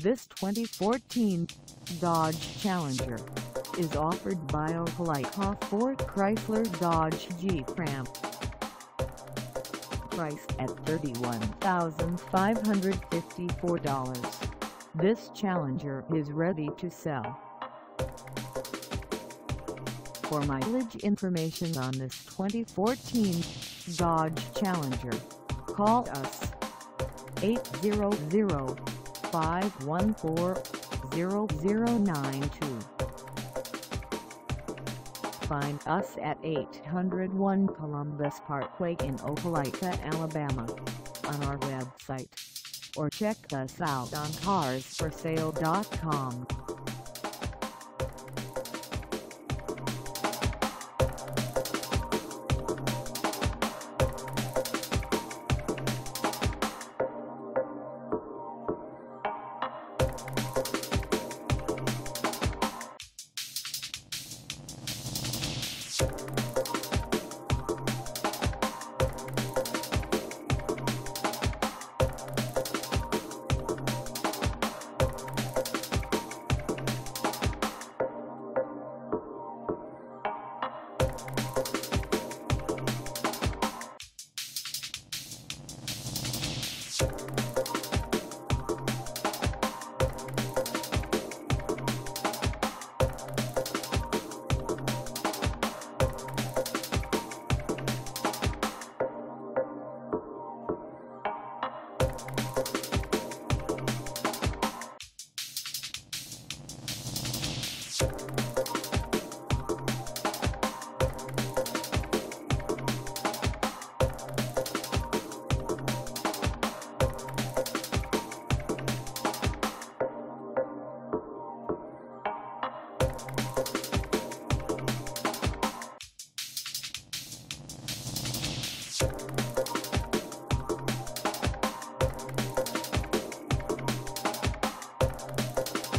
This 2014 Dodge Challenger is offered by Opelika Ford Chrysler Dodge Jeep Ram. Priced at $31,554, this Challenger is ready to sell. For mileage information on this 2014 Dodge Challenger, call us 800-514-0092. Find us at 801 Columbus Parkway in Opelika, Alabama, on our website, or check us out on carsforsale.com.